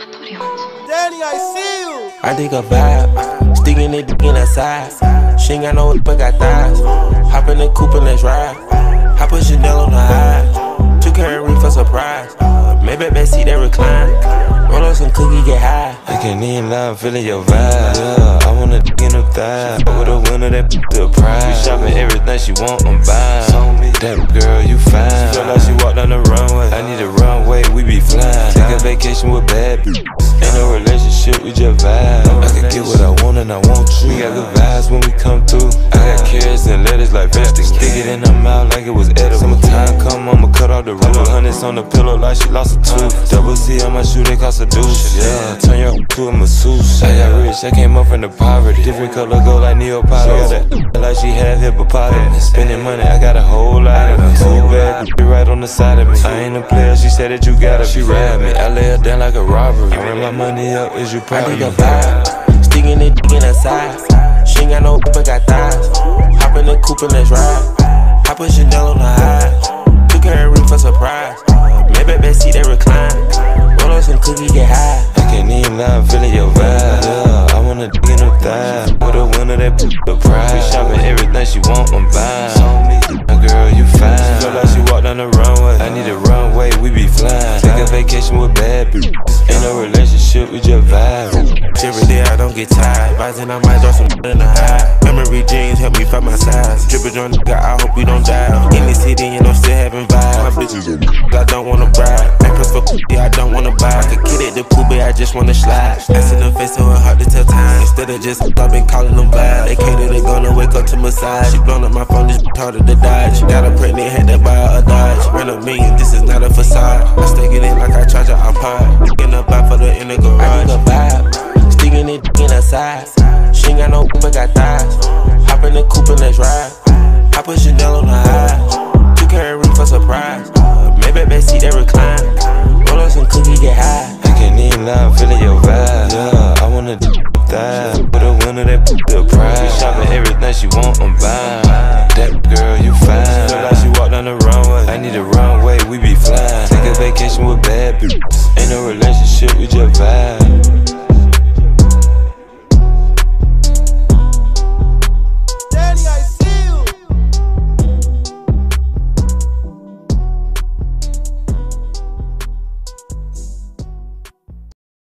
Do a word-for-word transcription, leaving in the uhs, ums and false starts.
Danny, I see you. I dig a vibe, sticking it in her side. She ain't got no but got thighs. Hop in the coupe and let's ride. I put Chanel on the high. Took her ring for surprise. Maybe back seat that recline. Roll up some cookie, get high. I can't even lie, I'm feeling your vibe. Yeah, I wanna dig in them thighs. With a winner that the prize. We shopping everything she want, I'm buying. That girl, you fine. She feel like she walked on the runway. I need a runway, we be flying. Take a vacation with bad bitches. Ain't no relationship, we just vibe. I can get what I want and I want you. We got good vibes when we come through. I got carrots and lettuce like vegetables. Stick it in her mouth like it was edible. Summertime come, I'ma cut off the roof. Put hundreds on the pillow like she lost a tooth. Double C on my shoe, they cost a deuce. Yeah, turn your to a masseuse. I got rich, I came up from the poverty. Different color gold like Neapolitan. Got that like she had hippopotamus. Spending money, I got a whole lot of it. Whole bad bitch right on the side of me. I ain't a player, she said that you gotta. She ride me, I lay her down like a robbery. I ran my money up, is you proud? I dig a vibe, sticking it in her side. She ain't got no but got thighs. Hop in the coupe and let's ride. I put Chanel on the high. Took her ring for surprise. Maybe back seat that recline. Roll up some cookie, get high. I can't even lie, I'm feeling your vibe. Yeah, I wanna dig in them thighs. With a winner that the prize. We shopping everything she want, I'm buying. My girl, you fine. She feel like she walked on the runway. I need a runway, we be flying. Take a vacation with bad bitches. Ain't no relationship, we just vibe. Every day I don't get tired. Rising, I might drop some in the high. Memory jeans help me find my size. Drippin' on nigga, I hope we don't die. In the city and I'm still having vibes. My bitches I don't wanna bride. Pampers for cookie, I don't wanna buy. I could get it the pool, but I just wanna slide. Ice in the face so it's hard to tell time. Instead of just I've been calling them vibes. They cater, they gonna wake up to massage. She blown up my phone, this harder to dodge. Got a pregnant, had to buy her a Dodge. Ran a million, this is not a facade. I stick it in like I charge her iPod. Looking up out for the inner garage. I dig a vibe, sticking it in her side. She ain't got no but got thighs. Hop in the coupe and let's ride. I put Chanel on the high. Took her ring for surprise. Maybe back seat that recline. Roll up some cookie, get high. I can't even lie, I'm feeling